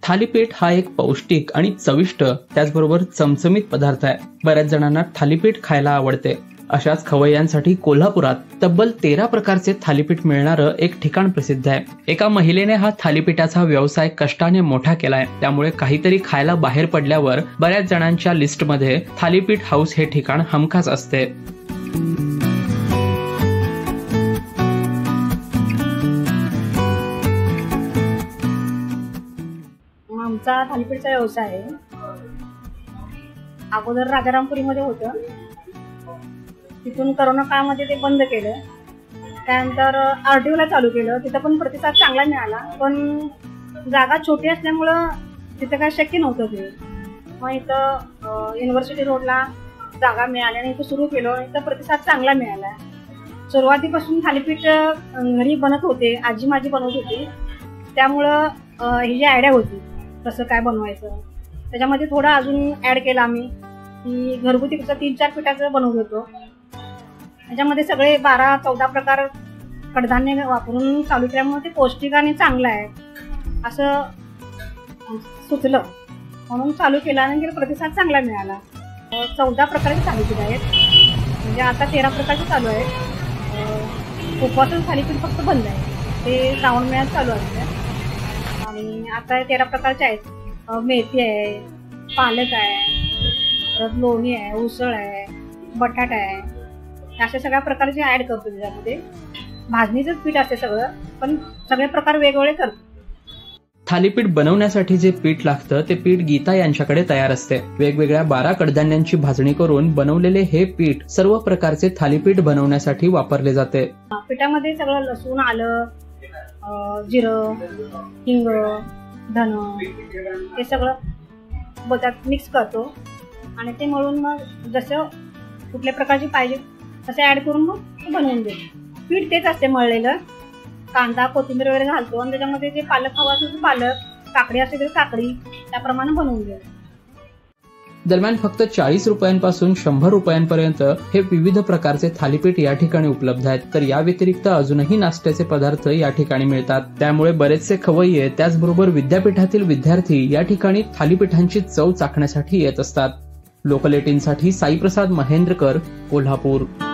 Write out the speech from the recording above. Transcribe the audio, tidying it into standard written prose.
थालीपीठ हा एक पौष्टिक आणि चविष्ट त्याचबरोबर चमचमीत पदार्थ आहे. बऱ्याच जणांना थालीपीठ खायला आवडते. अशाच खवय्यांसाठी कोल्हापुरात तब्बल 13 प्रकारचे थालीपीठ मिळणारं एक ठिकाण प्रसिद्ध आहे. एका महिलेने हा थालीपीठाचा व्यवसाय कष्टाने मोठा केलाय. त्यामुळे काहीतरी खायला बाहेर पडल्यावर बऱ्याच जणांच्या लिस्टमध्ये थालीपीठ हाऊस हे ठिकाण हमखास असते. आमचा थालीपीठचा व्यवसाय आहे. अगोदर राजारामपुरीमध्ये होतं, तिथून करोना काळामध्ये ते बंद केलं. त्यानंतर आरटीओला चालू केलं, तिथं पण प्रतिसाद चांगला मिळाला. पण जागा छोटी असल्यामुळं तिथं काय शक्य नव्हतं ते. मग इथं युनिव्हर्सिटी रोडला जागा मिळाली आणि इथं सुरू केलं. इथं प्रतिसाद चांगला मिळाला. सुरुवातीपासून थालीपीठ घरी बनत होते, आजी माझी बनवत होती. त्यामुळं ही जी आयडिया होती कसं काय बनवायचं, त्याच्यामध्ये थोडं अजून ॲड केलं आम्ही की घरगुती कसं 3-4 पिठाचं बनवत होतो. त्याच्यामध्ये सगळे 12-14 प्रकार कडधान्य वापरून चालू केल्यामुळे ते पौष्टिक आणि चांगलं आहे असं सुचलं, म्हणून चालू केलं आणि प्रतिसाद चांगला मिळाला. 14 प्रकारचे थालीपीठ आहेत, म्हणजे आता 13 प्रकारचे चालू आहेत. उपवासाचं थालीपीठ फक्त बंद आहे, ते श्रावण महिन्यात चालू असतं. आणि आता 13 प्रकारचे आहेत. मेथी आहे, पालक आहे, परत लोणी आहे, उसळ आहे, बटाटा आहे, अशा सगळ्या प्रकारचे ॲड करतो. त्याच्यामध्ये भाजणीचंच पीठ असते सगळं, पण सगळे प्रकार वेगवेगळे करतो. थालीपीठ बनवण्यासाठी जे पीठ लागतं ते पीठ गीता यांच्याकडे तयार असते. वेगवेगळ्या 12 कडधान्यांची भाजणी करून बनवलेले हे पीठ सर्व प्रकारचे थालीपीठ बनवण्यासाठी वापरले जाते. पिठामध्ये सगळं लसूण, आलं, जिरं, हिंग, धन हे सगळं त्यात मिक्स करतो आणि ते मळून मग जसं कुठल्या प्रकारची पाहिजे तसे ॲड करून मग बनवून देतो. पीठ तेच असते मळलेलं. कांदा, कोथिंबीर वगैरे घालतो आणि त्याच्यामध्ये जे पालक हवा असेल तर पालक, काकडी असेल तर काकडी, त्याप्रमाणे बनवून देतो. दरम्यान फक्त 40 रुपयांपासून 100 रुपयांपर्यंत हे विविध प्रकारचे थालीपीठ या ठिकाणी उपलब्ध आहेत. तर या व्यतिरिक्त अजूनही नाश्त्याचे पदार्थ या ठिकाणी मिळतात. त्यामुळे बरेचसे खवय्ये त्याचबरोबर विद्यापीठातील विद्यार्थी या ठिकाणी थालीपीठांची चव चाखण्यासाठी येत असतात. लोकल 18 साठी साईप्रसाद महेंद्रकर, कोल्हापूर.